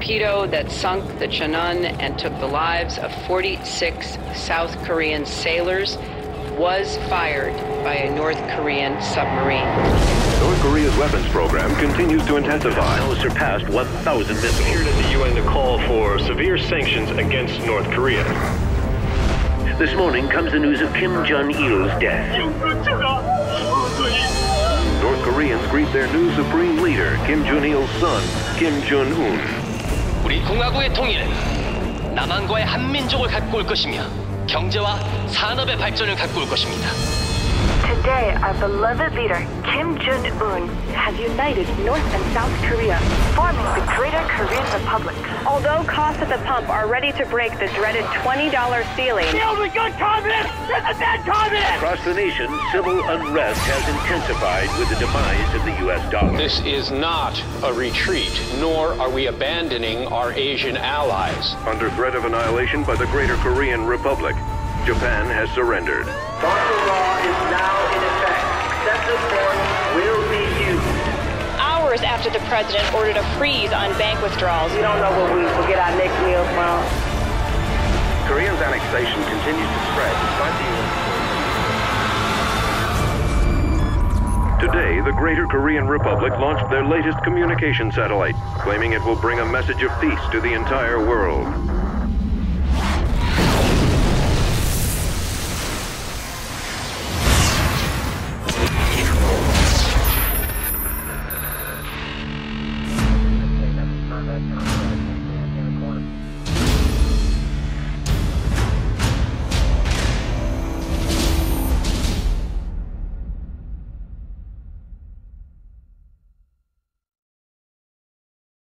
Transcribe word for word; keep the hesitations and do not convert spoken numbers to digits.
torpedo that sunk the Cheonan and took the lives of forty-six South Korean sailors was fired by a North Korean submarine. North Korea's weapons program continues to intensify. Now surpassed one thousand missiles. Appeared at the U N to call for severe sanctions against North Korea. This morning comes the news of Kim Jong-il's death. North Koreans greet their new supreme leader, Kim Jong-il's son, Kim Jong-un. 우리 공화국의 통일은 남한과의 한민족을 갖고 올 것이며 경제와 산업의 발전을 갖고 올 것입니다. Today, our beloved leader, Kim Jong-un, has united North and South Korea, forming the Greater Korean Republic. Although costs at the pump are ready to break the dreaded twenty dollar ceiling. The only good communist is the dead communist! Across the nation, civil unrest has intensified with the demise of the U S dollar. This is not a retreat, nor are we abandoning our Asian allies. Under threat of annihilation by the Greater Korean Republic, Japan has surrendered. Martial law is now in effect. Excessive force will be used. Hours after the president ordered a freeze on bank withdrawals. We don't know where we will get our next meal from. Korea's annexation continues to spread despite the U S. Today, the Greater Korean Republic launched their latest communication satellite, claiming it will bring a message of peace to the entire world.